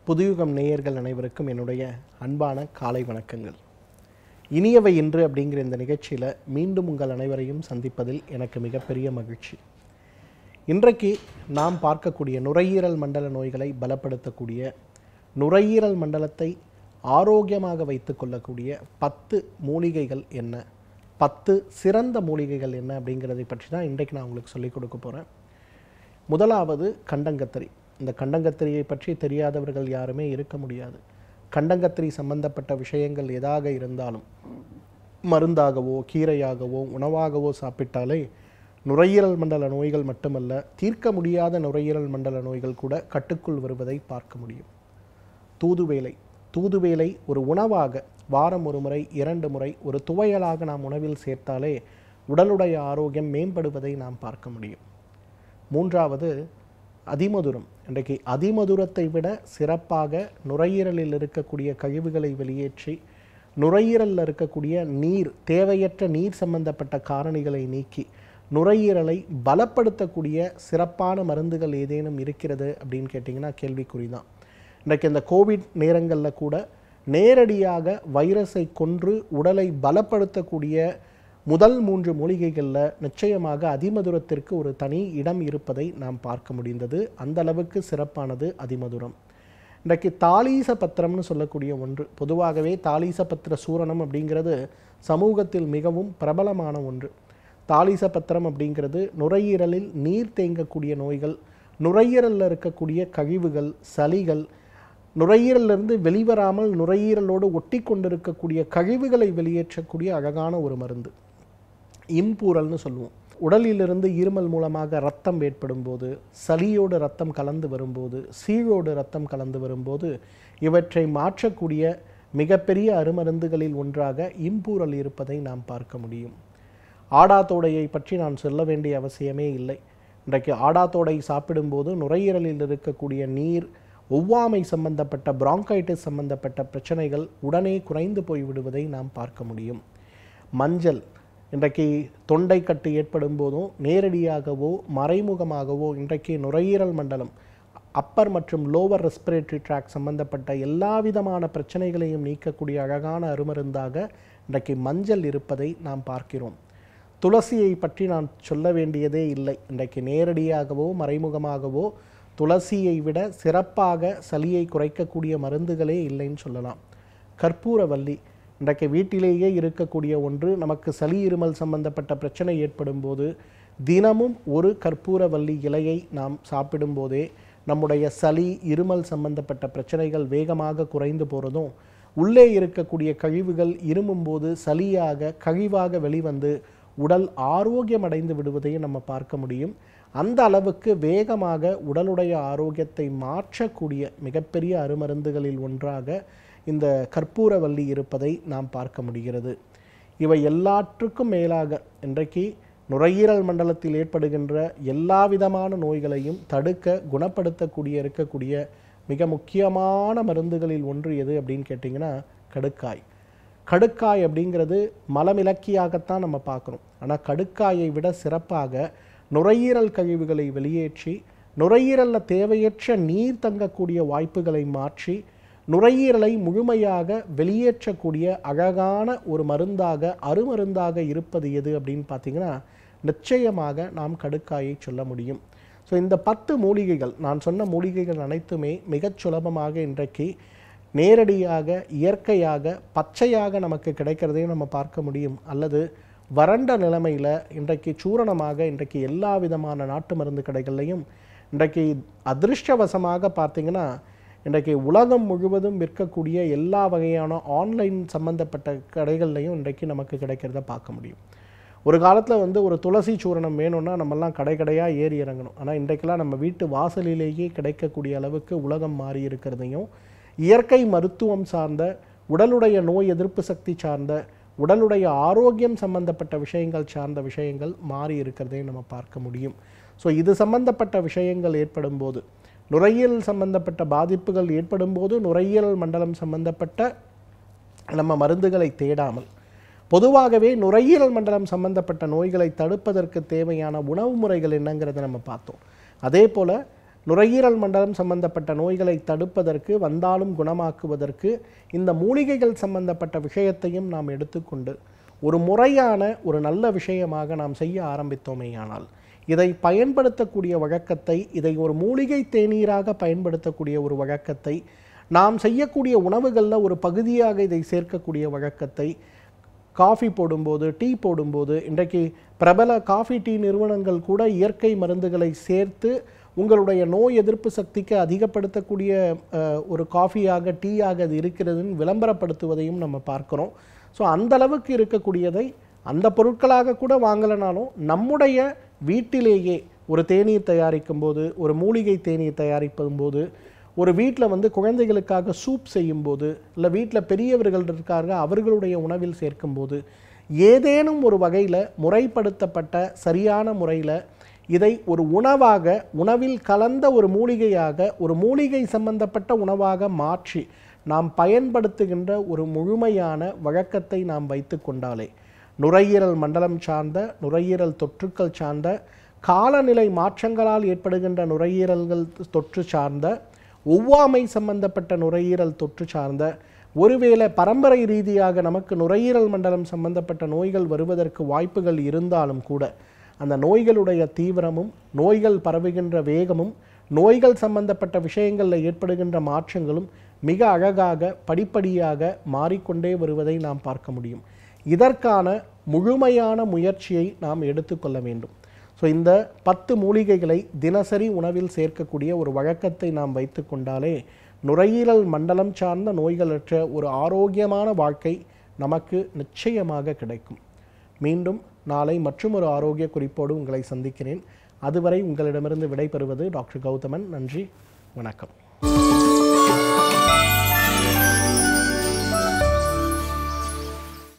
புதுயுகம் நேயர்கள் அனைவருக்கும் என்னுடைய அன்பான காலை வணக்கங்கள். இனியவை இன்று அப்படிங்கிற இந்த நிகழ்ச்சியில் மீண்டும் உங்கள் அனைவரையும் சந்திப்பதில் எனக்கு மிகப்பெரிய மகிழ்ச்சி. இன்றைக்கு நாம் பார்க்கக்கூடிய நுரையீரல் மண்டல நோய்களை பலப்படுத்தக்கூடிய, நுரையீரல் மண்டலத்தை ஆரோக்கியமாக வைத்து கொள்ளக்கூடிய 10 மூலிகைகள் என்ன, 10 சிறந்த மூலிகைகள் என்ன அப்படிங்கிறதை பற்றி தான் இன்றைக்கு நான் உங்களுக்கு சொல்லிக் கொடுக்க போகிறேன். முதலாவது கண்டங்கத்திரி. இந்த கண்டங்கத்திரியை பற்றி தெரியாதவர்கள் யாருமே இருக்க முடியாது. கண்டங்கத்திரி சம்பந்தப்பட்ட விஷயங்கள் எதாக இருந்தாலும் மருந்தாகவோ கீரையாகவோ உணவாகவோ சாப்பிட்டாலே நுரையீரல் மண்டல நோய்கள் மட்டுமல்ல, தீர்க்க முடியாத நுரையீரல் மண்டல நோய்கள் கூட கட்டுக்குள் வருவதை பார்க்க முடியும். தூதுவேலை. தூதுவேலை ஒரு உணவாக வாரம் ஒரு முறை 2 முறை ஒரு துவையலாக நாம் உணவில் சேர்த்தாலே உடலுடைய ஆரோக்கியம் மேம்படுவதை நாம் பார்க்க முடியும். மூன்றாவது அதிமதுரம். இன்றைக்கு அதிமதுரத்தை விட சிறப்பாக நுரையீரலில் இருக்கக்கூடிய கழிவுகளை வெளியேற்றி நுரையீரலில் இருக்கக்கூடிய நீர், தேவையற்ற நீர் சம்பந்தப்பட்ட காரணிகளை நீக்கி நுரையீரலை பலப்படுத்தக்கூடிய சிறப்பான மருந்துகள் ஏதேனும் இருக்கிறது அப்படின்னு கேட்டிங்கன்னா கேள்விக்குறிதான். இன்றைக்கு இந்த கோவிட் நேரங்களில் கூட நேரடியாக வைரஸை கொன்று உடலை பலப்படுத்தக்கூடிய முதல் 3 மூலிகைகளில் நிச்சயமாக அதிமதுரத்திற்கு ஒரு தனி இடம் இருப்பதை நாம் பார்க்க முடிந்தது. அந்த அளவுக்கு சிறப்பானது அதிமதுரம். இன்றைக்கு தாலீச பத்திரம்னு சொல்லக்கூடிய ஒன்று. பொதுவாகவே தாலீச பத்திர சூரணம் அப்படிங்கிறது சமூகத்தில் மிகவும் பிரபலமான ஒன்று. தாலீச பத்திரம் அப்படிங்கிறது நுரையீரலில் நீர் தேங்கக்கூடிய நோய்கள், நுரையீரலில் இருக்கக்கூடிய கழிவுகள், சளிகள், நுரையீரலிருந்து வெளிவராமல் நுரையீரலோடு ஒட்டி கொண்டிருக்கக்கூடிய கழிவுகளை வெளியேற்றக்கூடிய அழகான ஒரு மருந்து. இம்பூரல்னு சொல்லுவோம். உடலிலிருந்து இருமல் மூலமாக ரத்தம் ஏற்படும் போது, சளியோடு ரத்தம் கலந்து வரும்போது, சீழோடு ரத்தம் கலந்து வரும்போது இவற்றை மாற்றக்கூடிய மிகப்பெரிய அருமருந்துகளில் ஒன்றாக இம்பூரல் இருப்பதை நாம் பார்க்க முடியும். ஆடாத்தோடையை பற்றி நான் சொல்ல வேண்டிய அவசியமே இல்லை. இன்றைக்கு ஆடாத்தோடை சாப்பிடும்போது நுரையீரலில் இருக்கக்கூடிய நீர், ஒவ்வாமை சம்பந்தப்பட்ட, பிராங்கைட்டிஸ் சம்பந்தப்பட்ட பிரச்சனைகள் உடனே குறைந்து போய்விடுவதை நாம் பார்க்க முடியும். மஞ்சள். இன்றைக்கு தொண்டை கட்டு ஏற்படும் போதும் நேரடியாகவோ மறைமுகமாகவோ இன்றைக்கு நுரையீரல் மண்டலம், அப்பர் மற்றும் லோவர் ரெஸ்பிரேட்டரி ட்ராக் சம்பந்தப்பட்ட எல்லா விதமான பிரச்சனைகளையும் நீக்கக்கூடிய அழகான அருமருந்தாக இன்றைக்கு மஞ்சள் இருப்பதை நாம் பார்க்கிறோம். துளசியை பற்றி நான் சொல்ல வேண்டியதே இல்லை. இன்றைக்கு நேரடியாகவோ மறைமுகமாகவோ துளசியை விட சிறப்பாக சளியை குறைக்கக்கூடிய மருந்துகளே இல்லைன்னு சொல்லலாம். கற்பூரவல்லி. இன்றைக்கு வீட்டிலேயே இருக்கக்கூடிய ஒன்று. நமக்கு சளி இருமல் சம்பந்தப்பட்ட பிரச்சனை ஏற்படும் போது தினமும் ஒரு கற்பூரவல்லி இலையை நாம் சாப்பிடும்போதே நம்முடைய சளி இருமல் சம்பந்தப்பட்ட பிரச்சனைகள் வேகமாக குறைந்து போகிறதும், உள்ளே இருக்கக்கூடிய கழிவுகள் இருமும்போது சளியாக கழிவாக வெளிவந்து உடல் ஆரோக்கியம் அடைந்து விடுவதையும் நம்ம பார்க்க முடியும். அந்த அளவுக்கு வேகமாக உடலுடைய ஆரோக்கியத்தை மாற்றக்கூடிய மிகப்பெரிய அருமருந்துகளில் ஒன்றாக இந்த கற்பூரவல்லி இருப்பதை நாம் பார்க்க முடிகிறது. இவை எல்லாற்றுக்கும் மேலாக இன்றைக்கு நுரையீரல் மண்டலத்தில் ஏற்படுகின்ற எல்லா விதமான நோய்களையும் தடுக்க, குணப்படுத்தக்கூடிய இருக்கக்கூடிய மிக முக்கியமான மருந்துகளில் ஒன்று எது அப்படின்னு கேட்டிங்கன்னா கடுக்காய். கடுக்காய் அப்படிங்கிறது மலமிளக்கியாகத்தான் நம்ம பார்க்குறோம். ஆனால் கடுக்காயை விட சிறப்பாக நுரையீரல் கழிவுகளை வெளியேற்றி நுரையீரலில் தேவையற்ற நீர் தங்கக்கூடிய வாய்ப்புகளை மாற்றி நுரையீரலை முழுமையாக வெளியேற்றக்கூடிய அழகான ஒரு மருந்தாக, அருமருந்தாக இருப்பது எது அப்படின்னு பார்த்தீங்கன்னா நிச்சயமாக நாம் கடுக்காயை சொல்ல முடியும். ஸோ இந்த 10 மூலிகைகள், நான் சொன்ன மூலிகைகள் அனைத்துமே மிகச் சுலபமாக இன்றைக்கு நேரடியாக இயற்கையாக பச்சையாக நமக்கு கிடைக்கிறதையும் நம்ம பார்க்க முடியும். அல்லது வறண்ட நிலைமையில் இன்றைக்கு சூரணமாக இன்றைக்கு எல்லா விதமான நாட்டு மருந்து கடைகள்லையும் இன்றைக்கு அதிர்ஷ்டவசமாக பார்த்திங்கன்னா இன்றைக்கு உலகம் முழுவதும் விற்கக்கூடிய எல்லா வகையான ஆன்லைன் சம்பந்தப்பட்ட கடைகள்லையும் இன்றைக்கு நமக்கு கிடைக்கிறத பார்க்க முடியும். ஒரு காலத்தில் ஒரு துளசி சூரணம் வேணும்னா நம்மெல்லாம் கடையாக ஏறி இறங்கணும். ஆனால் இன்றைக்கெல்லாம் நம்ம வீட்டு வாசலிலேயே கிடைக்கக்கூடிய அளவுக்கு உலகம் மாறி இருக்கிறதையும், இயற்கை மருத்துவம் சார்ந்த, உடலுடைய நோய் எதிர்ப்பு சக்தி சார்ந்த, உடலுடைய ஆரோக்கியம் சம்பந்தப்பட்ட விஷயங்கள் சார்ந்த விஷயங்கள் மாறி இருக்கிறதையும் நம்ம பார்க்க முடியும். ஸோ இது சம்பந்தப்பட்ட விஷயங்கள் ஏற்படும் போது, நுரையீரல் சம்பந்தப்பட்ட பாதிப்புகள் ஏற்படும் போது நுரையீரல் மண்டலம் சம்பந்தப்பட்ட நம்ம மருந்துகளை தேடாமல், பொதுவாகவே நுரையீரல் மண்டலம் சம்பந்தப்பட்ட நோய்களை தடுப்பதற்கு தேவையான உணவு முறைகள் என்னங்கிறத நம்ம பார்த்தோம். அதே போல் நுரையீரல் மண்டலம் சம்பந்தப்பட்ட நோய்களை தடுப்பதற்கு, வந்தாலும் குணமாக்குவதற்கு இந்த மூலிகைகள் சம்பந்தப்பட்ட விஷயத்தையும் நாம் எடுத்துக்கொண்டு ஒரு முறையான ஒரு நல்ல விஷயமாக நாம் செய்ய ஆரம்பித்தோமேயானால், இதை பயன்படுத்தக்கூடிய வழக்கத்தை, இதை ஒரு மூலிகை தேநீராக பயன்படுத்தக்கூடிய ஒரு வழக்கத்தை, நாம் செய்யக்கூடிய உணவுகளில் ஒரு பகுதியாக இதை சேர்க்கக்கூடிய வழக்கத்தை, காஃபி போடும்போது, டீ போடும்போது, இன்றைக்கு பிரபல காஃபி டீ நிறுவனங்கள் கூட இயற்கை மருந்துகளை சேர்த்து உங்களுடைய நோய் எதிர்ப்பு சக்திக்கு அதிகப்படுத்தக்கூடிய ஒரு காஃபியாக, டீயாக அது இருக்கிறதுன்னு விளம்பரப்படுத்துவதையும் நம்ம பார்க்குறோம். ஸோ அந்த அளவுக்கு இருக்கக்கூடியதை அந்த பொருட்களாக கூட வாங்கலைனாலும் நம்முடைய வீட்டிலேயே ஒரு தேநீர் தயாரிக்கும் போது, ஒரு மூலிகை தேநீர் தயாரிக்கும் போது, ஒரு வீட்டில் குழந்தைகளுக்காக சூப் செய்யும்போது, இல்லை வீட்டில் பெரியவர்கள் இருக்காங்க அவர்களுடைய உணவில் சேர்க்கும்போது, ஏதேனும் ஒரு வகையில் முறைப்படுத்தப்பட்ட சரியான முறையில் இதை ஒரு உணவாக, உணவில் கலந்த ஒரு மூலிகையாக, ஒரு மூலிகை சம்பந்தப்பட்ட உணவாக மாற்றி நாம் பயன்படுத்துகின்ற ஒரு முழுமையான வழக்கத்தை நாம் வைத்து கொண்டாலே, நுரையீரல் மண்டலம் சார்ந்த, நுரையீரல் தொற்றுக்கள் சார்ந்த, காலநிலை மாற்றங்களால் ஏற்படுகின்ற நுரையீரல்கள் தொற்று சார்ந்த, ஒவ்வாமை சம்பந்தப்பட்ட நுரையீரல் தொற்று சார்ந்த, ஒருவேளை பரம்பரை ரீதியாக நமக்கு நுரையீரல் மண்டலம் சம்பந்தப்பட்ட நோய்கள் வருவதற்கு வாய்ப்புகள் இருந்தாலும் கூட, அந்த நோய்களுடைய தீவிரமும், நோய்கள் பரவுகின்ற வேகமும், நோய்கள் சம்பந்தப்பட்ட விஷயங்களில் ஏற்படுகின்ற மாற்றங்களும் மிக அழகாக படிப்படியாக மாறிக்கொண்டே வருவதை நாம் பார்க்க முடியும். இதற்கான முழுமையான முயற்சியை நாம் எடுத்துக்கொள்ள வேண்டும். ஸோ இந்த 10 மூலிகைகளை தினசரி உணவில் சேர்க்கக்கூடிய ஒரு வழக்கத்தை நாம் வைத்து கொண்டாலே நுரையீரல் மண்டலம் சார்ந்த நோய்களற்ற ஒரு ஆரோக்கியமான வாழ்க்கை நமக்கு நிச்சயமாக கிடைக்கும். மீண்டும் நாளை மற்றும் ஒரு ஆரோக்கிய குறிப்போடு உங்களை சந்திக்கிறேன். அதுவரை உங்களிடமிருந்து விடைபெறுவது டாக்டர் கௌதமன். நன்றி, வணக்கம்.